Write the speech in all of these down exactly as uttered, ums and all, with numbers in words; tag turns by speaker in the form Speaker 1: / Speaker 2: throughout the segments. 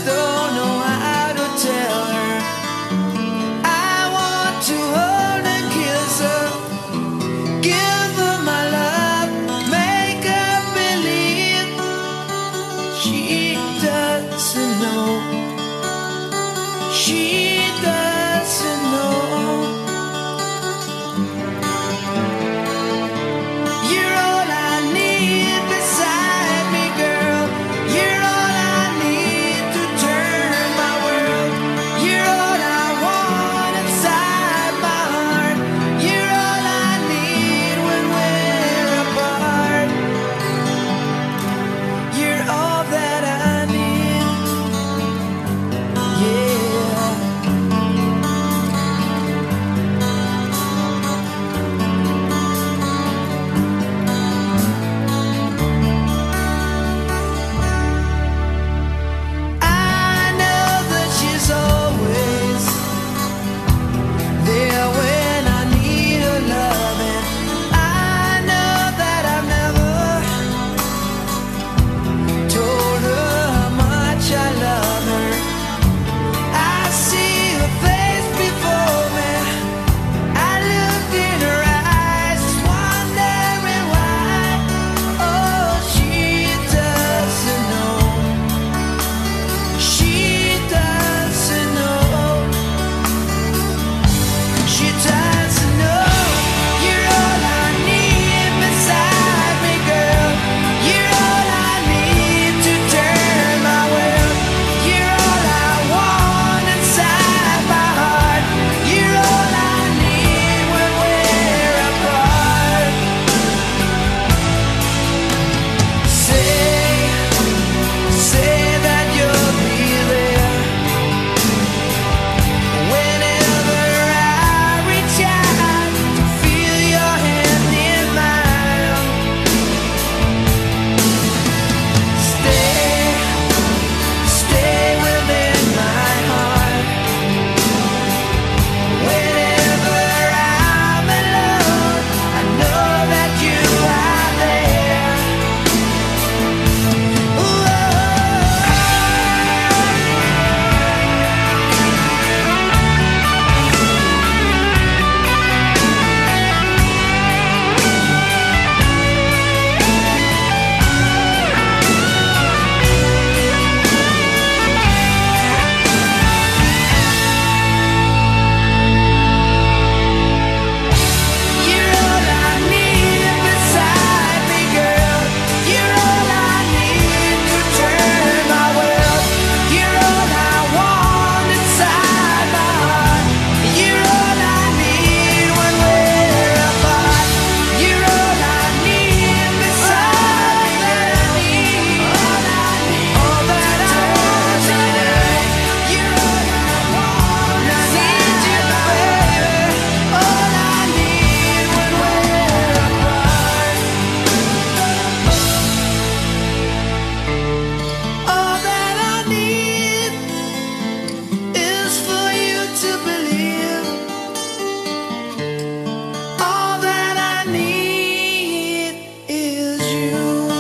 Speaker 1: don't know how to tell her. I want to hold and kiss her, give her my love, make her believe. She doesn't know, she doesn't know. You're all I need beside me, girl. You're all I need to turn my world. You're all I want inside my heart. You're all I need when we're apart. You're all that I need, yeah. I know that she's always there when I need her loving. I know that I've never told her how much I love her. I see her face before me, I look in her eyes, just wondering why. Oh, she doesn't know, she doesn't know, she doesn't know. You're all I need beside me, girl. You're all I need to turn my world. You're all I want inside my heart. You're all I need when we're apart. Say, say that you'll be there whenever I reach out to feel your hand in mine. Stay, stay within my heart. Whenever I'm alone, I know that you are there. Ooh, you're all I need beside me, girl. You're all I need to turn my world. You're all I want inside my heart. You're all I need when we're apart. You're all I need beside me, girl. All that I want tonight. You're all I want. I need you, baby. All I need when we're apart. All that I need is for you to believe. All that I need is you.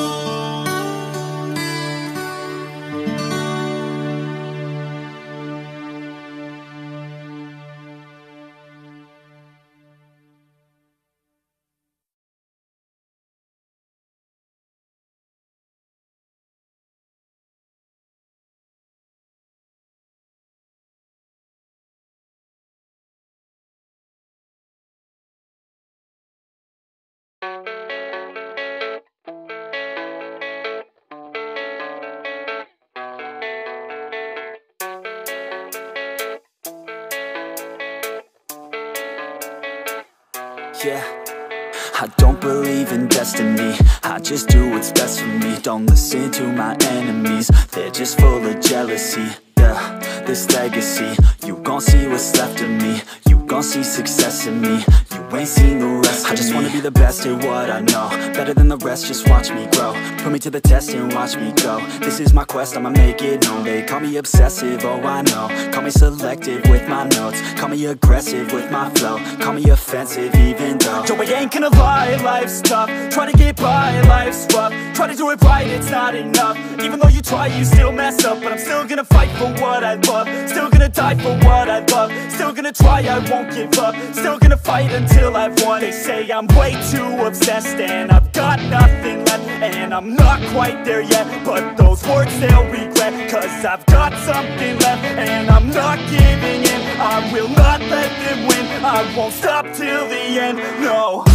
Speaker 2: Yeah, I don't believe in destiny, I just do what's best for me. Don't listen to my enemies, they're just full of jealousy. Yeah, this legacy, you gon' see what's left of me. You gon' see success in me, you ain't seen the rest of me. I just wanna be the best at what I know, better than the rest, just watch me grow. Put me to the test and watch me go. This is my quest, I'ma make it known. They call me obsessive, oh I know. Call me selective with my notes, call me aggressive with my flow, call me offensive even though Joe, I ain't gonna lie, life's tough. Try to get by, life's rough. Try to do it right, it's not enough. Even though you try, you still mess up. But I'm still gonna fight for what I love, still gonna die for what I love, still gonna try, I won't give up, still gonna fight until I've won. They say I'm way too obsessed and I've got nothing left, and I'm not quite there yet, but those words they'll regret, cause I've got something left and I'm not giving in. I will not let them win, I won't stop till the end, no.